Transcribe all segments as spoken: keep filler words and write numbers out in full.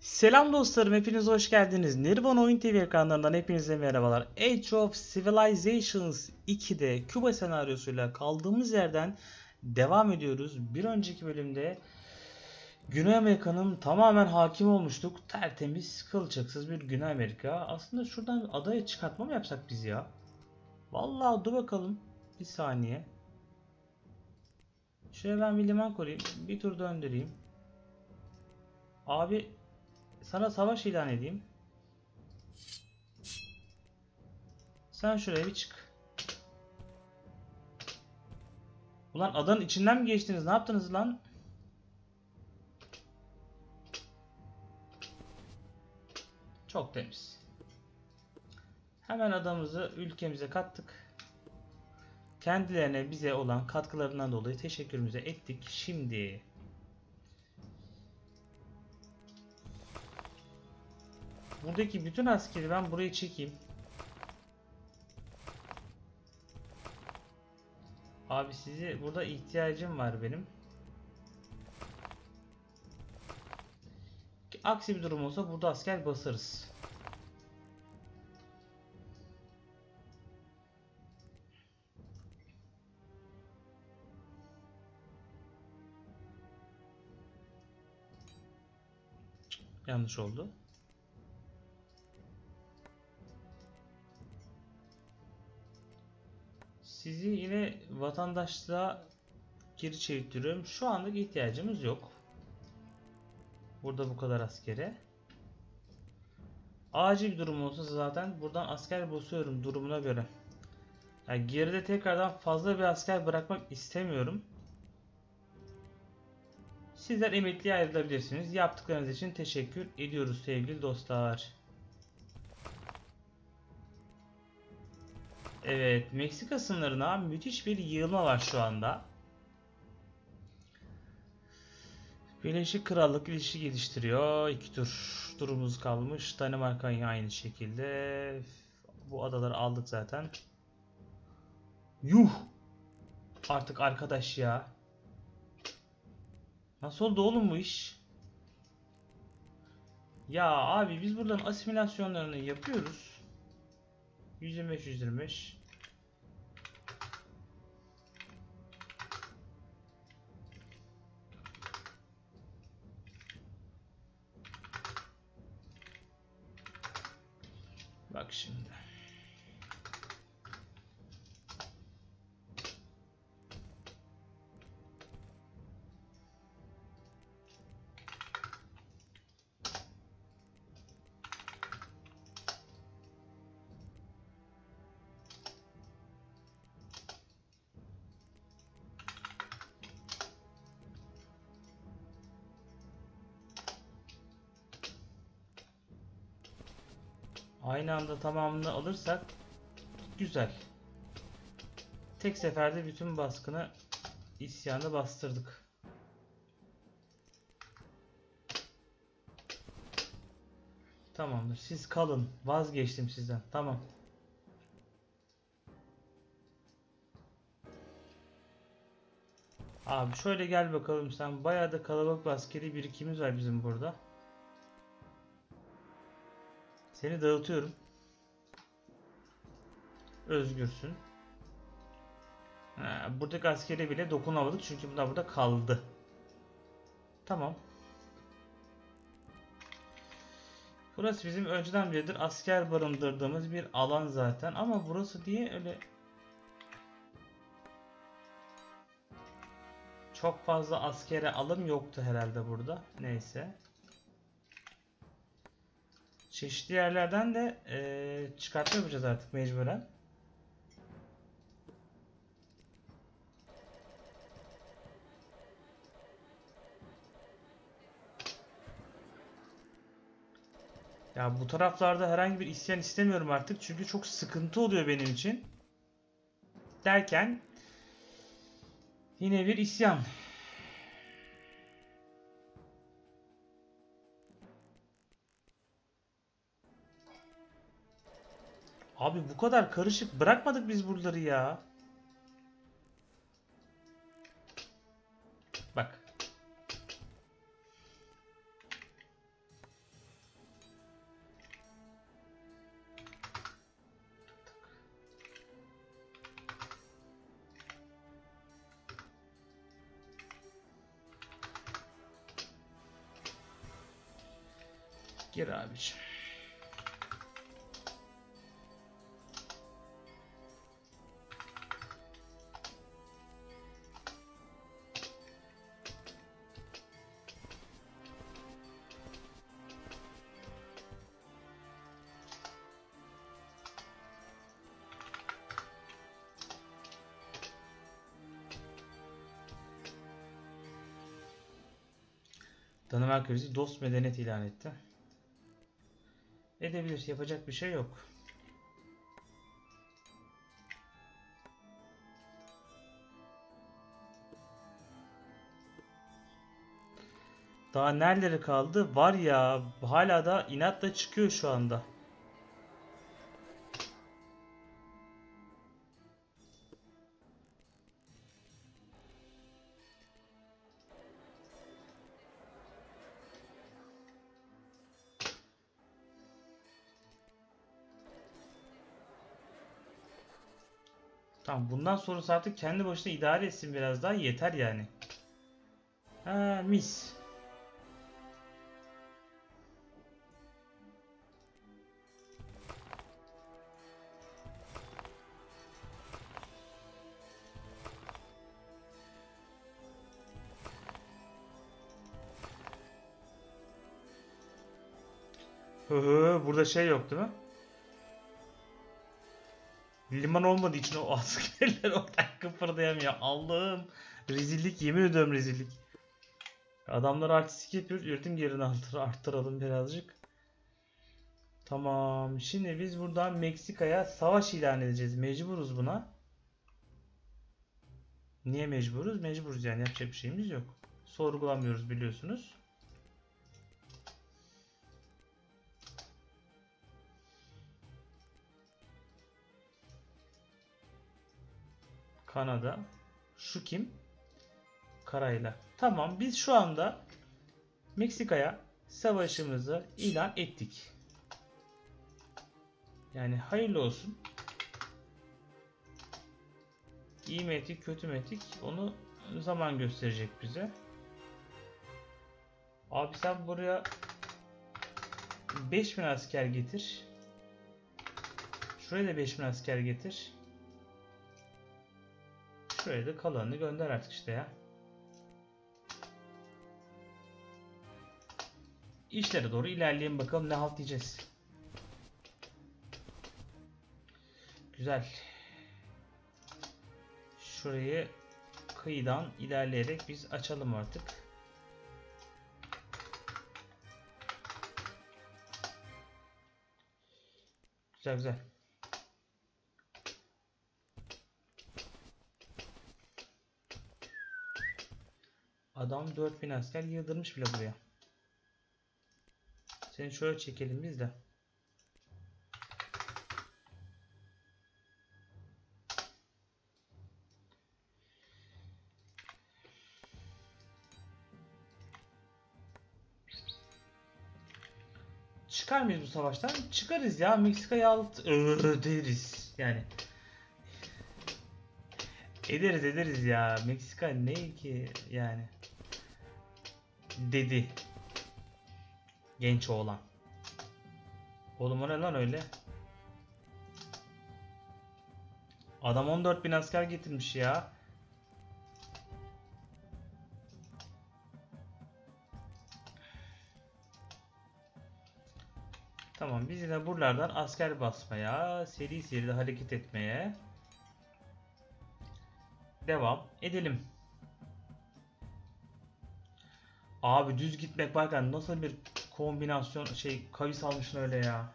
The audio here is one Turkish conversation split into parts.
Selam dostlarım, hepiniz hoş geldiniz. Nirvana Oyun T V ekranlarından hepinize merhabalar. Age of Civilizations iki'de Küba senaryosuyla kaldığımız yerden devam ediyoruz. Bir önceki bölümde Güney Amerika'nın tamamen hakim olmuştuk. Tertemiz, kılçıksız bir Güney Amerika. Aslında şuradan adaya çıkartma mı yapsak biz ya? Vallahi dur bakalım. Bir saniye. Şöyle ben bir liman kurayım. Bir tur döndüreyim. Abi sana savaş ilan edeyim. Sen şuraya bir çık. Ulan adanın içinden mi geçtiniz? Ne yaptınız lan? Çok temiz. Hemen adamızı ülkemize kattık. Kendilerine bize olan katkılarından dolayı teşekkürümüzü ettik. Şimdi buradaki bütün askeri ben buraya çekeyim. Abi sizi burada ihtiyacım var benim. Aksi bir durum olsa burada asker basarız. Yanlış oldu. Sizi yine vatandaşlığa geri çeviriyorum. Şu anlık ihtiyacımız yok. Burada bu kadar askere. Acil bir durum olsa zaten buradan asker basıyorum durumuna göre. Yani geride tekrardan fazla bir asker bırakmak istemiyorum. Sizler emekliye ayrılabilirsiniz. Yaptıklarınız için teşekkür ediyoruz sevgili dostlar. Evet, Meksika sınırına müthiş bir yığılma var şu anda. Birleşik Krallık ilişki geliştiriyor. İki tur turumuz kalmış. Danimarka yine aynı şekilde. Bu adaları aldık zaten. Yuh! Artık arkadaş ya. Nasıl oldu oğlum bu iş? Ya abi biz buradan asimilasyonlarını yapıyoruz. yüz yirmi beş yüz yirmi beş. Bak şimdi. Aynı anda tamamını alırsak güzel. Tek seferde bütün baskını, isyanı bastırdık. Tamamdır. Siz kalın. Vazgeçtim sizden. Tamam. Abi şöyle gel bakalım sen. Bayağı da kalabalık bir askeri birikimimiz var bizim burada. Seni dağıtıyorum. Özgürsün. Ha, buradaki askere bile dokunamadık çünkü bunlar burada kaldı. Tamam. Burası bizim önceden beridir asker barındırdığımız bir alan zaten ama burası diye öyle çok fazla askere alım yoktu herhalde burada. Neyse. Çeşitli yerlerden de ee, çıkartma yapacağız artık mecburen. Ya bu taraflarda herhangi bir isyan istemiyorum artık çünkü çok sıkıntı oluyor benim için. Derken yine bir isyan. Abi bu kadar karışık bırakmadık biz buraları ya. Bak. Gir abiciğim. Danimarka bizi dost medeniyet ilan etti. Edebilir. Yapacak bir şey yok. Daha nereleri kaldı? Var ya, hala da inatla çıkıyor şu anda. Tamam, bundan sonrası artık kendi başına idare etsin, biraz daha yeter yani. Ha, mis. Hı hı, burada şey yok değil mi? Liman olmadığı için o askerler oradan kıpırdayamıyor. Allah'ım. Rezillik, yemin ediyorum rezillik. Adamlar artistik yapıyoruz. Üretim yerini arttır, arttıralım birazcık. Tamam. Şimdi biz buradan Meksika'ya savaş ilan edeceğiz. Mecburuz buna. Niye mecburuz? Mecburuz yani, yapacak bir şeyimiz yok. Sorgulamıyoruz biliyorsunuz. Kanada. Şu kim? Karayla. Tamam, biz şu anda Meksika'ya savaşımızı ilan ettik. Yani hayırlı olsun. İyi mi ettik, kötü mü ettik? Onu zaman gösterecek bize. Abi sen buraya beş bin asker getir. Şuraya da beş bin asker getir. Şuraya da kalanını gönder artık işte ya. İşlere doğru ilerleyelim, bakalım ne halt diyeceğiz. Güzel. Şurayı kıyıdan ilerleyerek biz açalım artık. Güzel güzel. Adam dört bin asker yığdırmış bile buraya. Seni şöyle çekelim biz de. Çıkar mıyız bu savaştan? Çıkarız ya. Meksika'yı alt öderiz yani. Ederiz ederiz ya. Meksika ne ki yani. Dedi. Genç oğlan. Oğlum o ne lan öyle? Adam on dört bin asker getirmiş ya. Tamam, biz yine buralardan asker basmaya, seri seri de hareket etmeye devam edelim. Abi düz gitmek varken nasıl bir kombinasyon şey kavis almışsın öyle ya.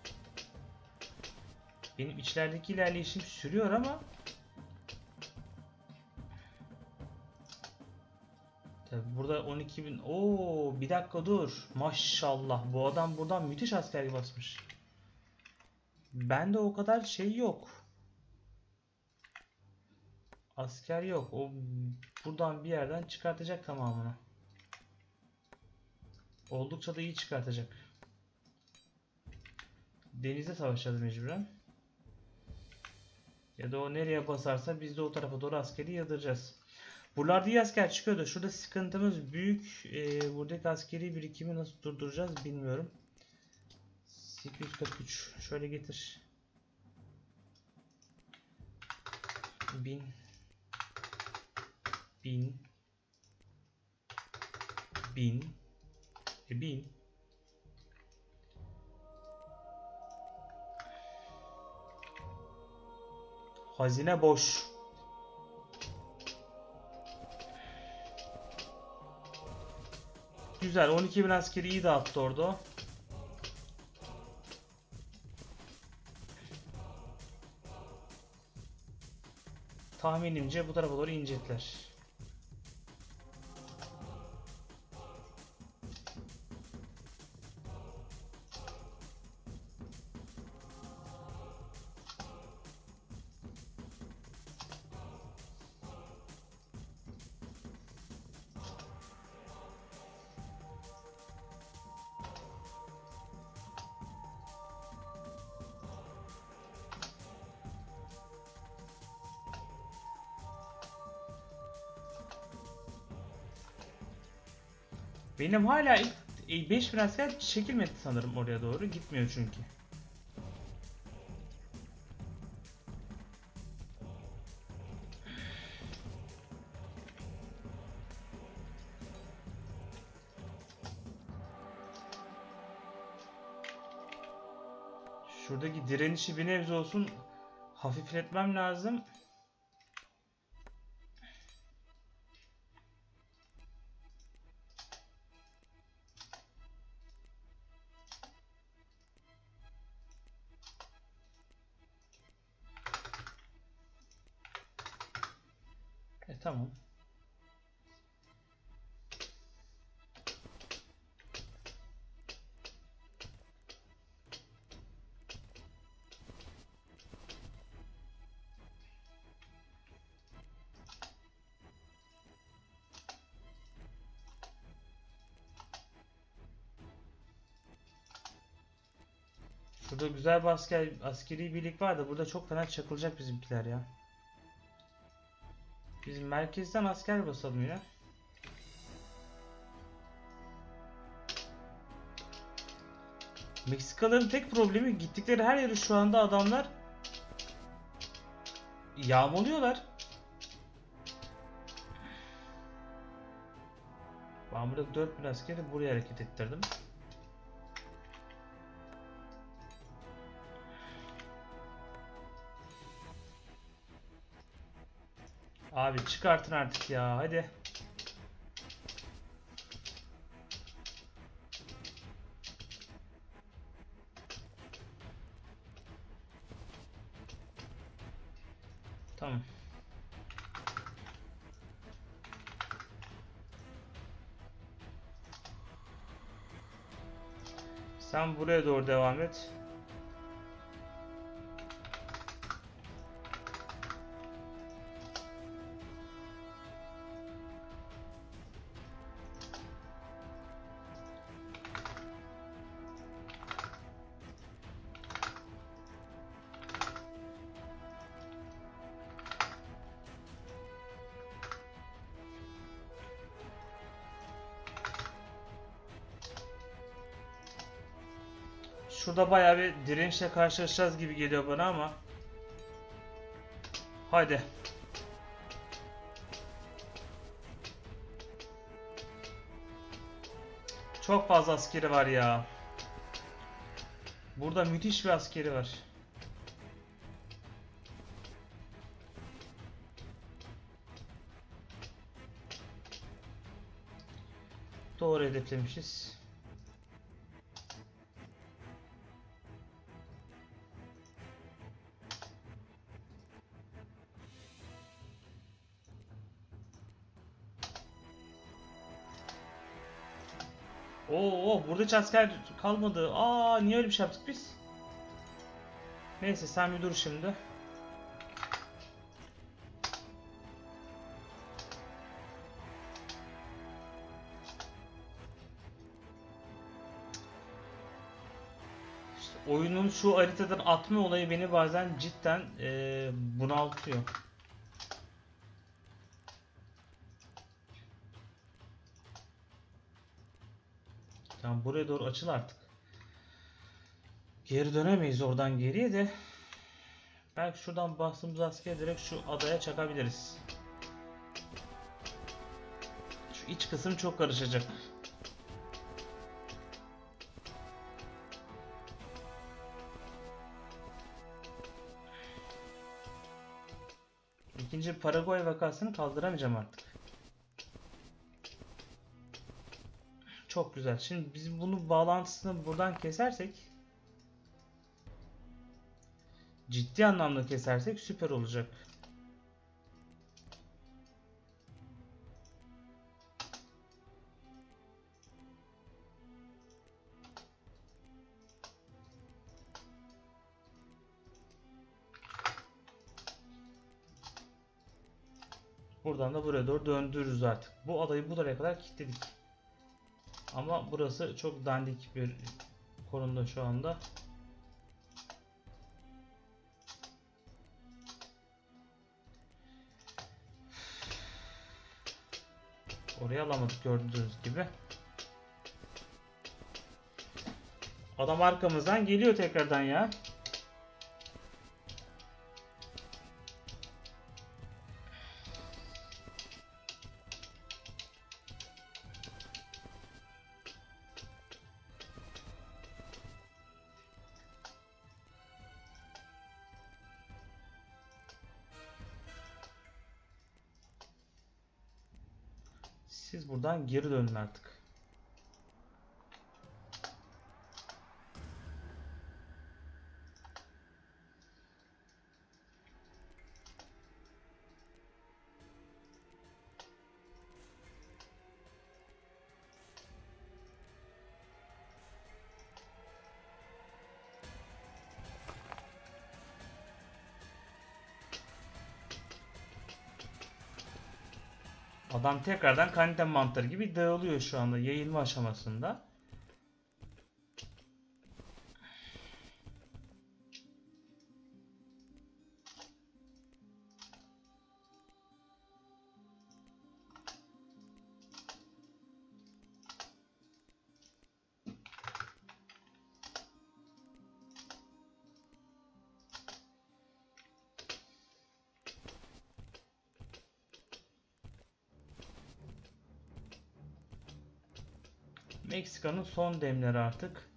Benim içlerdeki ilerleyişim sürüyor ama tabi burada on iki bin. Oo, bir dakika dur. Maşallah bu adam buradan müthiş asker basmış. Bende o kadar şey yok. Asker yok. O buradan bir yerden çıkartacak tamamını. Oldukça da iyi çıkartacak. Denizde savaşacağız mecburen. Ya da o nereye basarsa biz de o tarafa doğru askeri yadıracağız. Buralarda iyi asker çıkıyor da şurada sıkıntımız büyük. Ee, buradaki askeri birikimi nasıl durduracağız bilmiyorum. iki yüz kırk üç. Şöyle getir. bin. bin. bin. E bin. Hazine boş. Güzel. on iki bin askeri iyi dağıttı orada. Tahminimce bu tarafa doğru inecekler. Benim hala ilk beş bin asker çekilmedi sanırım oraya doğru. Gitmiyor çünkü. Şuradaki direnişi bir nebze olsun hafifletmem lazım. E tamam. Burada güzel bir asker, askeri birlik var da burada çok fena çakılacak bizimkiler ya. Biz merkezden asker basalım ya. Meksikalıların tek problemi gittikleri her yeri şu anda adamlar yağmalıyorlar. Ben burada dört bin askeri buraya hareket ettirdim. Abi çıkartın artık ya, hadi. Tamam. Sen buraya doğru devam et. Şurada bayağı bir dirençle karşılaşacağız gibi geliyor bana ama. Haydi. Çok fazla askeri var ya. Burada müthiş bir askeri var. Doğru hedeflemişiz. Oo, burada hiç asker kalmadı. Aa, niye öyle bir şey yaptık biz? Neyse sen bir dur şimdi. İşte oyunun şu haritadan atma olayı beni bazen cidden ee, bunaltıyor. Tamam, buraya doğru açıl artık. Geri dönemeyiz oradan geriye de. Belki şuradan bastığımız askeri direkt şu adaya çakabiliriz. Şu iç kısım çok karışacak. İkinci Paraguay vakasını kaldıramayacağım artık. Çok güzel. Şimdi biz bunu bağlantısını buradan kesersek, ciddi anlamda kesersek süper olacak. Buradan da buraya doğru döndürürüz artık. Bu adayı bu buraya kadar kilitledik. Ama burası çok dandik bir konumda şu anda. Oraya alamadık gördüğünüz gibi. Adam arkamızdan geliyor tekrardan ya. Siz buradan geri dönün artık. Adam tekrardan kanite mantarı gibi dağılıyor şu anda yayılma aşamasında. Meksika'nın son demleri artık.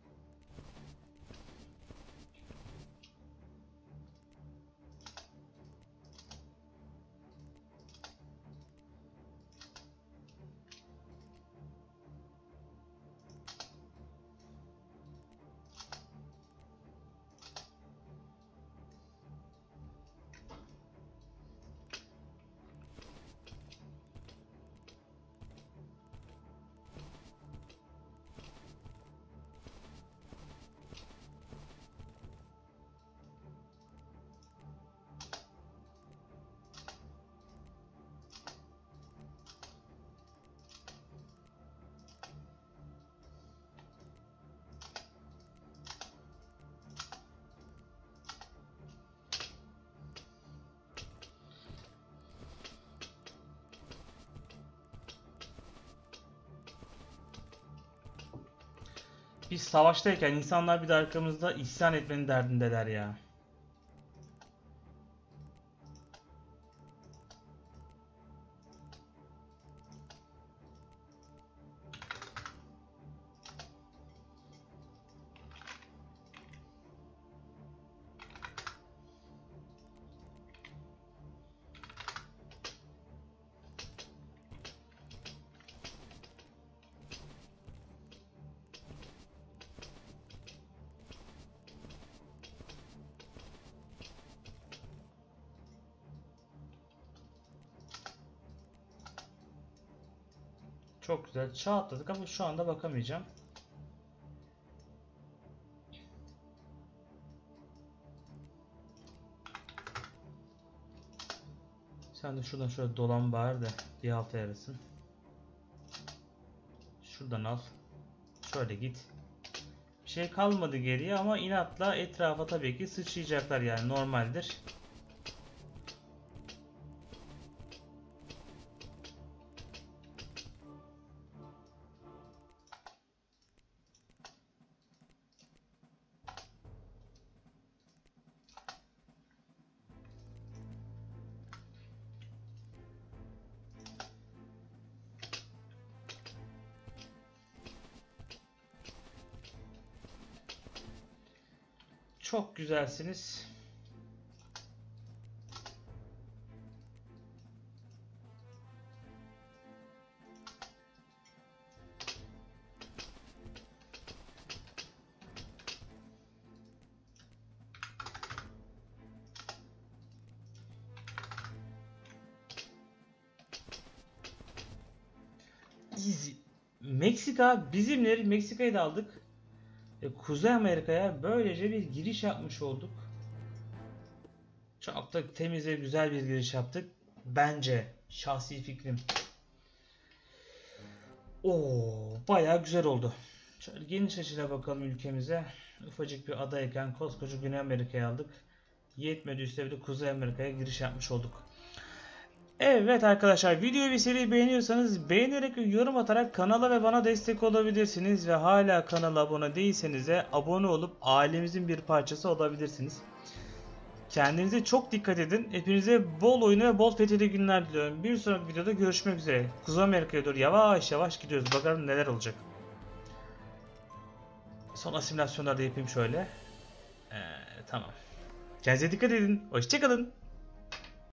Biz savaştayken insanlar bir de arkamızda isyan etmenin derdindeler ya. Çok güzel. Çağ atladık ama şu anda bakamayacağım. Sen de şuradan şöyle dolan bari de bir hafta yarasın. Şuradan al. Şöyle git. Bir şey kalmadı geriye ama inatla etrafa tabii ki sıçrayacaklar yani normaldir. Çok güzelsiniz. Easy. Meksika bizimleri. Meksika'yı da aldık. E, Kuzey Amerika'ya böylece bir giriş yapmış olduk. Çok da temiz ve güzel bir giriş yaptık. Bence. Şahsi fikrim. Oo, bayağı güzel oldu. Şöyle geniş açıyla bakalım ülkemize. Ufacık bir adayken koskoca Güney Amerika'yı aldık. Yetmedi, üstte bir de Kuzey Amerika'ya giriş yapmış olduk. Evet arkadaşlar, videoyu ve seriyi beğeniyorsanız beğenerek ve yorum atarak kanala ve bana destek olabilirsiniz. Ve hala kanala abone değilseniz de abone olup ailemizin bir parçası olabilirsiniz. Kendinize çok dikkat edin. Hepinize bol oyunu ve bol fethedi günler diliyorum. Bir sonraki videoda görüşmek üzere. Kuzey Amerika'ya doğru yavaş yavaş gidiyoruz. Bakalım neler olacak. Son asimilasyonları da yapayım şöyle. Ee, tamam. Kendinize dikkat edin. Hoşçakalın.